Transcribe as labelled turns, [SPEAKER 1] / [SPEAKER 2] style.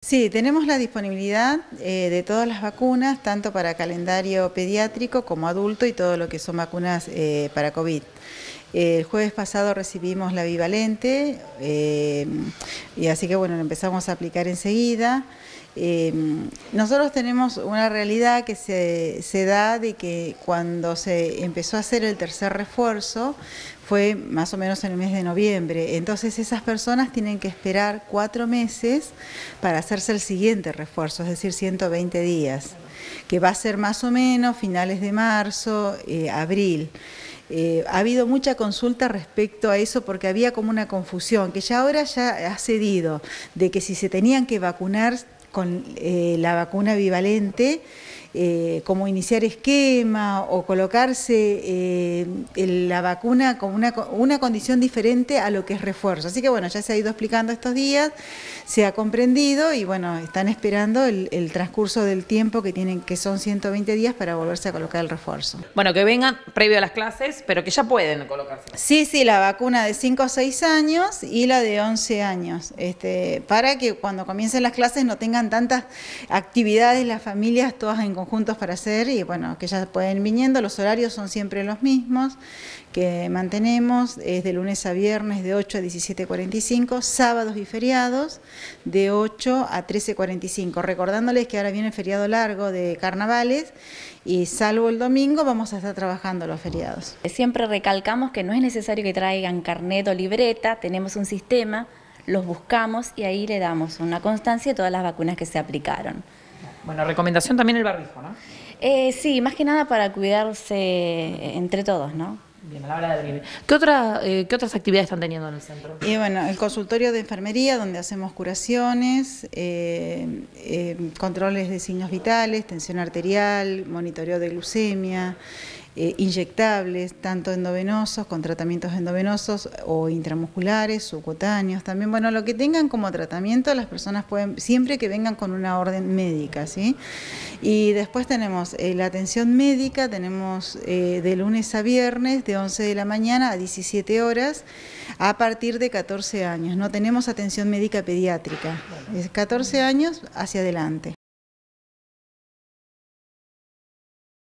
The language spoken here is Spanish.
[SPEAKER 1] Sí, tenemos la disponibilidad de todas las vacunas, tanto para calendario pediátrico como adulto y todo lo que son vacunas para COVID. El jueves pasado recibimos la bivalente y así que bueno, lo empezamos a aplicar enseguida. Nosotros tenemos una realidad que se da de que cuando se empezó a hacer el tercer refuerzo fue más o menos en el mes de noviembre, entonces esas personas tienen que esperar 4 meses para hacerse el siguiente refuerzo, es decir, 120 días, que va a ser más o menos finales de marzo, abril. Ha habido mucha consulta respecto a eso porque había como una confusión, que ya ahora ya ha cedido, de que si se tenían que vacunar con la vacuna bivalente, como iniciar esquema o colocarse la vacuna como una condición diferente a lo que es refuerzo. Así que bueno, ya se ha ido explicando estos días, se ha comprendido y bueno, están esperando el transcurso del tiempo que son 120 días para volverse a colocar el refuerzo.
[SPEAKER 2] Bueno, que vengan previo a las clases, pero que ya pueden colocarse.
[SPEAKER 1] Sí, la vacuna de 5 a 6 años y la de 11 años, para que cuando comiencen las clases no tengan tantas actividades las familias todas en conjuntos para hacer y bueno, que ya pueden viniendo, los horarios son siempre los mismos que mantenemos, es de lunes a viernes de 8 a 17:45, sábados y feriados de 8 a 13:45, recordándoles que ahora viene el feriado largo de carnavales y salvo el domingo vamos a estar trabajando los feriados.
[SPEAKER 3] Siempre recalcamos que no es necesario que traigan carnet o libreta, tenemos un sistema, los buscamos y ahí le damos una constancia de todas las vacunas que se aplicaron.
[SPEAKER 2] Bueno, recomendación también el barbijo, ¿no?
[SPEAKER 3] Sí, más que nada para cuidarse entre todos, ¿no?
[SPEAKER 2] Bien, a la hora de venir. ¿Qué otras actividades están teniendo en el centro?
[SPEAKER 1] Y bueno, el consultorio de enfermería, donde hacemos curaciones, controles de signos vitales, tensión arterial, monitoreo de glucemia, inyectables, tanto endovenosos, con tratamientos endovenosos o intramusculares, subcutáneos, también, bueno, lo que tengan como tratamiento, las personas pueden, siempre que vengan con una orden médica, ¿sí? Y después tenemos la atención médica, tenemos de lunes a viernes, de 11 de la mañana a 17 horas, a partir de 14 años. No tenemos atención médica pediátrica, es 14 años hacia adelante.